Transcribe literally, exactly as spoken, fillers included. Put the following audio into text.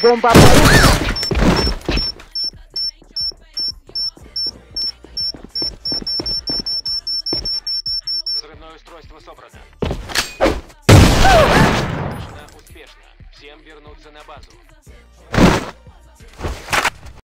Бомба обнаружена. Взрывное устройство собрано. Успешно. Всем вернуться на базу.